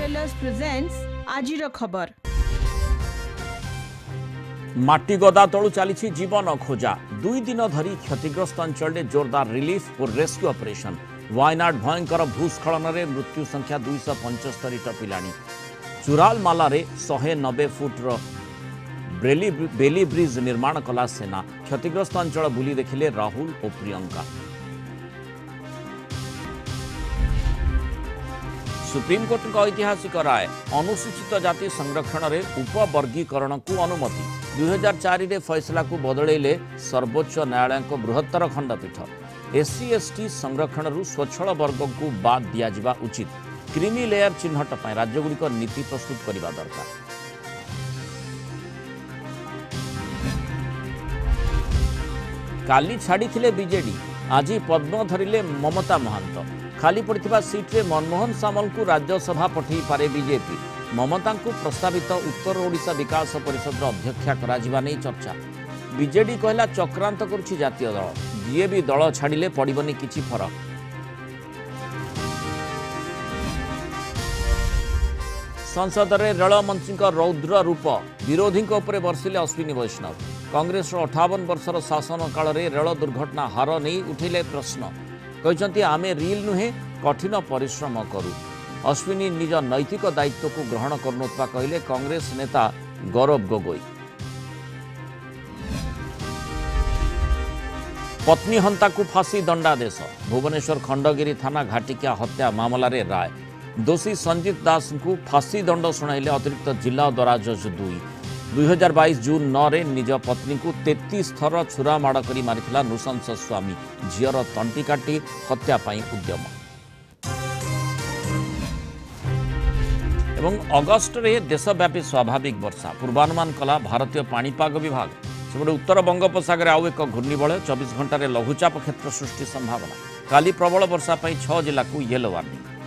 Jewellers presents आजिर खबर। माटी गदा तलू चली जीवन खोजा 2 दिन धरी क्षतिग्रस्त अंचल में जोरदार रिलीफ और रेस्क्यू ऑपरेशन। वायनाड भयंकर भूस्खलन में मृत्यु संख्या 275 टपिलानी। चुरालमाला 190 फुट्र बेली ब्रिज निर्माण कला सेना। क्षतिग्रस्त अंचल बुली देखिले राहुल और प्रियंका। सुप्रीमकोर्ट का ऐतिहासिक राय अनुसूचित जाति संरक्षण में उपवर्गीकरण को अनुमति। 2004 रे फैसला को बदलैले सर्वोच्च न्यायालय को बृहत्तर खंडपीठ। एससी एसटी संरक्षण स्वच्छल वर्ग को बाद दिया उचित। क्रीमी लेयर चिन्हट पर राज्यगुड़िक नीति प्रस्तुत करने दरकार। काली छाड़ी बीजेडी आज पद्म धरिले ममता महांत। खाली पड़ता सीट्रे मनमोहन सामल को राज्यसभा पठई पारे बीजेपी। ममता को प्रस्तावित उत्तर ओडिशा विकास परिषद अध्यक्षा करा नहीं चर्चा। बीजेडी कहला चक्रांत करुछि जातीय दल। जीए भी दल छाड़िले पड़िबनी किछि फरक। संसद में रेल मंत्री रौद्र रूप विरोधी उपर बर्षिले अश्विनी वैष्णव। कांग्रेस 58 वर्षर शासन काल में रेल दुर्घटना हार नहीं उठिले प्रश्न। कहते आमे रील नुहे कठिन परिश्रम करूँ। अश्विनी निज नैतिक दायित्व को ग्रहण करनुवा कहले कांग्रेस नेता गौरव गोगोई। पत्नी हंता को फांसी दंडादेश। भुवनेश्वर खंडगिरी थाना घाटिकिया हत्या मामला रे राय। दोषी संजीत दास को फांसी दंड शुणाइले अतिरिक्त जिला दराज 2022 जून 9 रे निज पत्नी को 33 थर छुरा माड़ कर मारिथिला नृशंस स्वामी। झीर तंटी काटी हत्या पाई उद्यम। एवं अगस्ट रे देशव्यापी स्वाभाविक वर्षा पूर्वानुमान कला भारतीय पाणीपाग विभाग। सेपटे उत्तर बंगोपसागर आउ एक घूर्णिबलय 24 घंटे लघुचाप क्षेत्र सृष्टि संभावना। काली प्रबल वर्षा 6 जिला को येलो वार्निंग।